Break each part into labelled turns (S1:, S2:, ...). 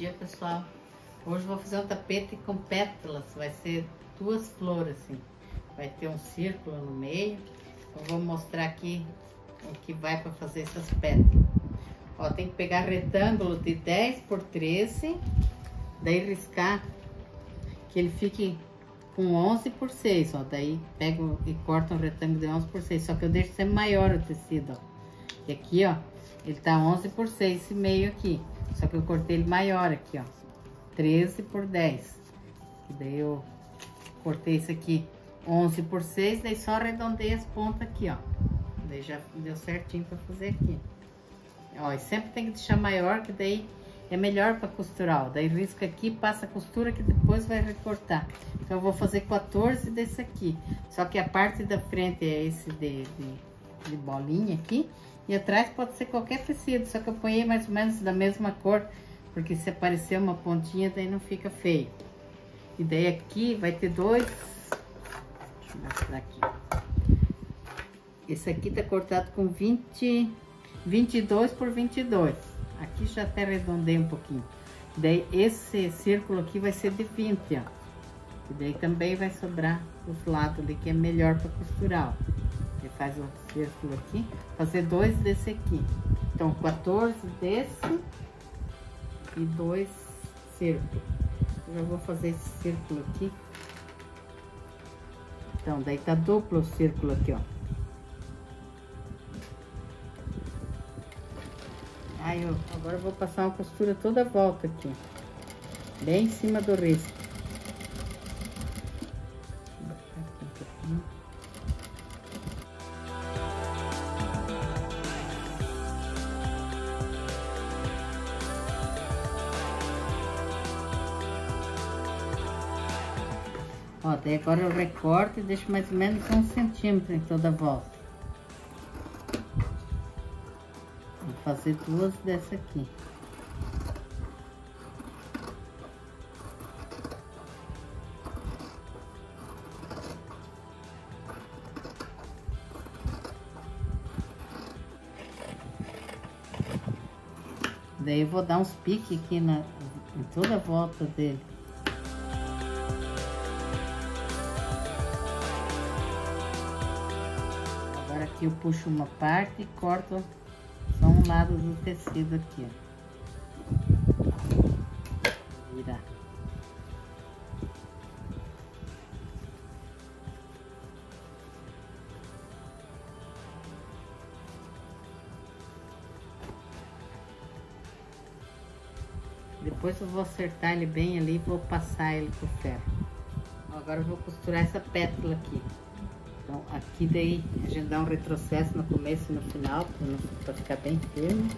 S1: dia, pessoal. Hoje eu vou fazer um tapete com pétalas. Vai ser duas flores assim. Vai ter um círculo no meio. Eu vou mostrar aqui o que vai para fazer essas pétalas. Ó, tem que pegar retângulo de 10 por 13, daí riscar que ele fique com 11 por 6, ó. Daí pego e corto um retângulo de 11 por 6, só que eu deixo sempre maior o tecido, ó. E aqui, ó, ele tá 11 por 6 esse meio aqui, só que eu cortei ele maior aqui, ó, 13 por 10. E daí eu cortei isso aqui 11 por 6, daí só arredondei as pontas aqui, ó. Daí já deu certinho para fazer aqui. Ó, e sempre tem que deixar maior, que daí é melhor para costurar, ó. Daí risca aqui, passa a costura que depois vai recortar. Então eu vou fazer 14 desse aqui. Só que a parte da frente é esse de bolinha aqui. E atrás pode ser qualquer tecido, só que eu ponhei mais ou menos da mesma cor, porque se aparecer uma pontinha, daí não fica feio. E daí aqui vai ter dois... Deixa eu mostrar aqui. Esse aqui tá cortado com 22 por 22. Aqui já até arredondei um pouquinho. Daí esse círculo aqui vai ser de 20, ó. E daí também vai sobrar os lados ali, que é melhor para costurar, ó. Você faz um círculo aqui, fazer dois desse aqui. Então, 14 desse e dois círculos. Eu já vou fazer esse círculo aqui. Então, daí tá duplo o círculo aqui, ó. Aí, agora eu vou passar uma costura toda a volta aqui, bem em cima do risco. Ó, daí agora eu recorto e deixo mais ou menos 1 centímetro em toda a volta. Vou fazer duas dessa aqui. Daí eu vou dar uns piques aqui em toda a volta dele. Agora aqui eu puxo uma parte e corto só um lado do tecido aqui, ó. Virar. Depois eu vou acertar ele bem ali e vou passar ele com ferro. Agora eu vou costurar essa pétala aqui. Então, aqui daí a gente dá um retrocesso no começo e no final, para ficar bem firme.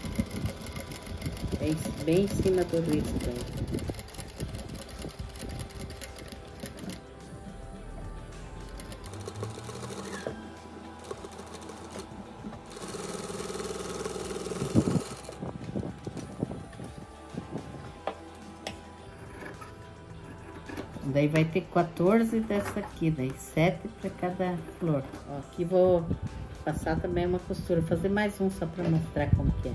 S1: Bem em cima do risco aí. Daí vai ter 14 dessa aqui, daí 7 para cada flor. Ó, aqui vou passar também uma costura, fazer mais um só para mostrar como que é.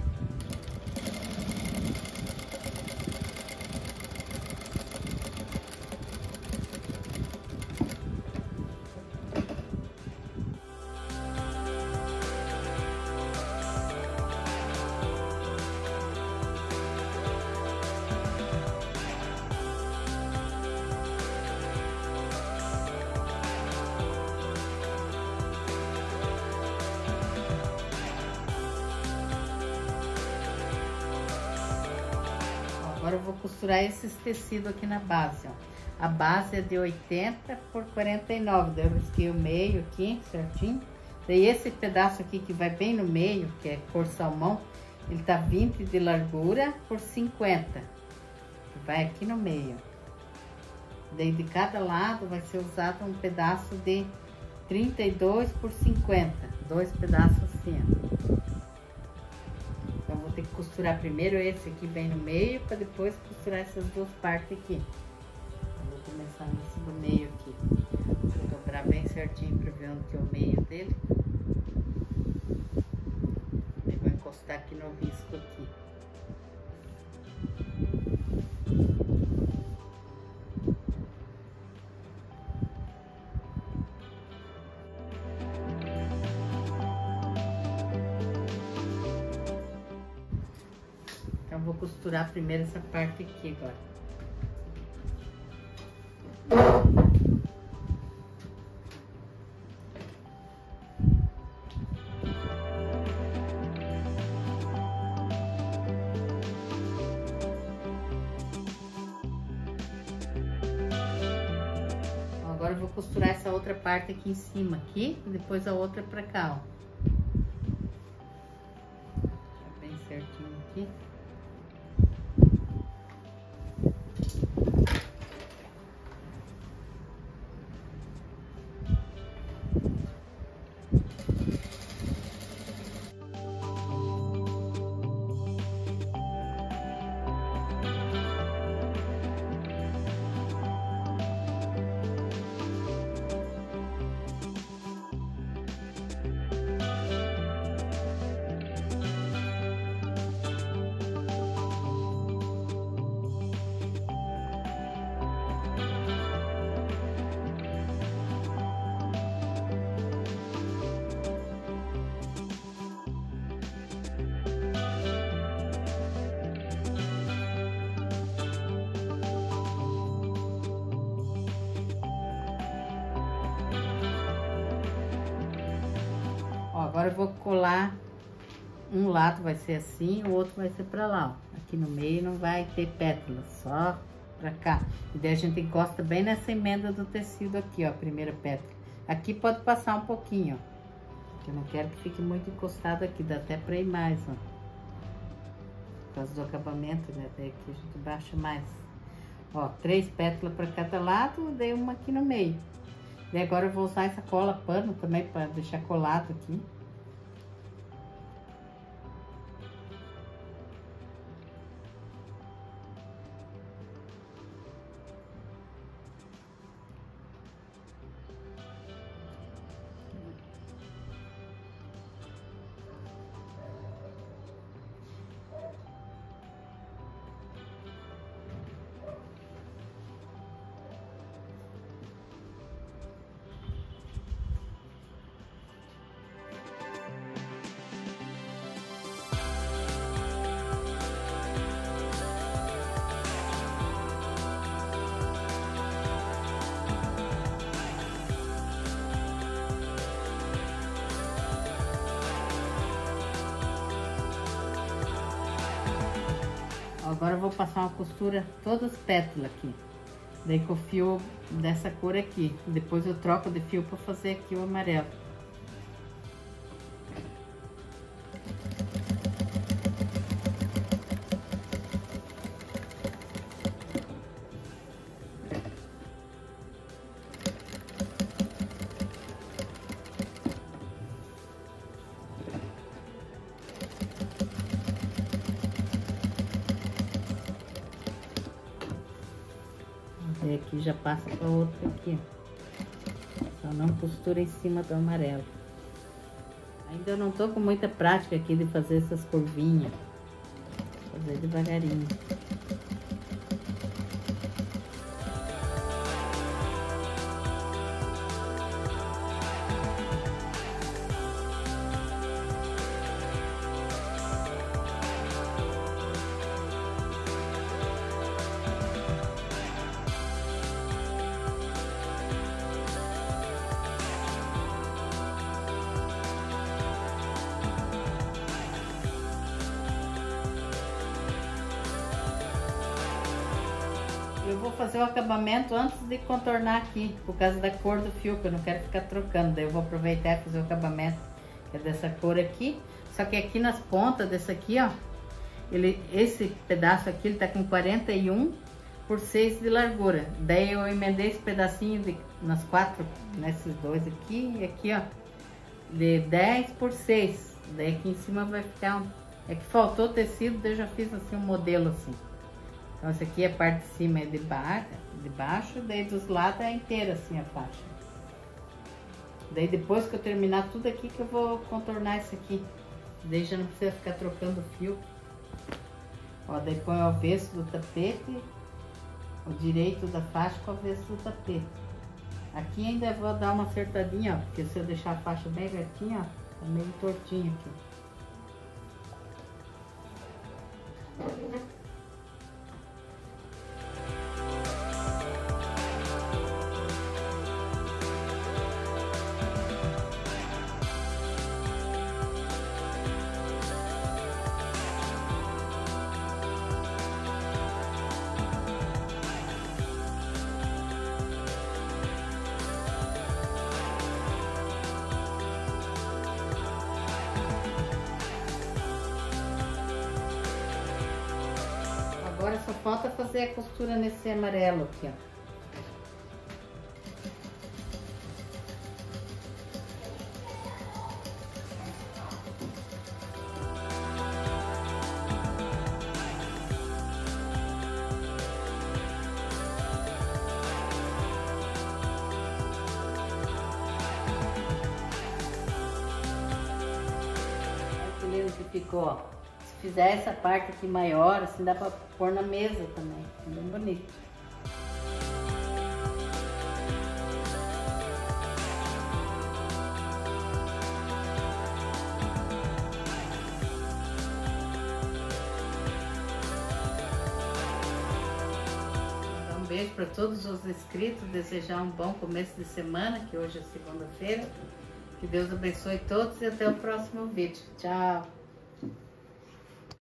S1: Agora eu vou costurar esses tecidos aqui na base, ó. A base é de 80 por 49, daí eu risquei o meio aqui, certinho. Daí esse pedaço aqui que vai bem no meio, que é cor salmão, ele tá 20 de largura por 50. Vai aqui no meio. Daí de cada lado vai ser usado um pedaço de 32 por 50, dois pedaços assim, ó. Então, vou ter que costurar primeiro esse aqui bem no meio, para depois costurar essas duas partes aqui. Eu vou começar nesse do meio aqui. Vou dobrar bem certinho para ver onde que é o meio dele. E vou encostar aqui no risco aqui. costurar primeiro essa parte aqui agora. Agora eu vou costurar essa outra parte aqui em cima, aqui, e depois a outra pra cá, ó. Tá bem certinho aqui. Ó, agora eu vou colar, um lado vai ser assim, o outro vai ser pra lá, ó. Aqui no meio não vai ter pétalas, só pra cá. E daí a gente encosta bem nessa emenda do tecido aqui, ó, a primeira pétala. Aqui pode passar um pouquinho, ó. Eu não quero que fique muito encostado aqui, dá até pra ir mais, ó. Por causa do acabamento, né? Daí aqui a gente baixa mais. Ó, 3 pétalas pra cada lado, dei uma aqui no meio. E agora eu vou usar essa cola pano também para deixar colado aqui. Agora eu vou passar uma costura todas as pétalas aqui. Daí com o fio dessa cor aqui. Depois eu troco de fio para fazer aqui o amarelo. E aqui já passa para outra aqui. Só não costura em cima do amarelo. Ainda não tô com muita prática aqui de fazer essas curvinhas. Vou fazer devagarinho. Eu vou fazer o acabamento antes de contornar aqui, por causa da cor do fio, que eu não quero ficar trocando. Daí eu vou aproveitar e fazer o acabamento, que é dessa cor aqui. Só que aqui nas pontas desse aqui, ó, esse pedaço aqui, ele tá com 41 por 6 de largura. Daí eu emendei esse pedacinho nas quatro, nesses dois aqui e aqui, ó, de 10 por 6. Daí aqui em cima vai ficar, é que faltou tecido, daí eu já fiz assim um modelo assim. Então, essa aqui é a parte de cima é de baixo, daí dos lados é inteira assim a faixa. Daí depois que eu terminar tudo aqui que eu vou contornar isso aqui. Daí já não precisa ficar trocando fio. Ó, daí põe o avesso do tapete, o direito da faixa com o avesso do tapete. Aqui ainda vou dar uma acertadinha, ó, porque se eu deixar a faixa bem retinha, ó, tá meio tortinho aqui. só falta fazer a costura nesse amarelo aqui, ó. Que ficou, ó. Se fizer essa parte aqui maior, assim dá pra pôr na mesa também, é bem bonito. Então, um beijo para todos os inscritos, desejar um bom começo de semana, que hoje é segunda-feira. Que Deus abençoe todos e até o próximo vídeo. Tchau!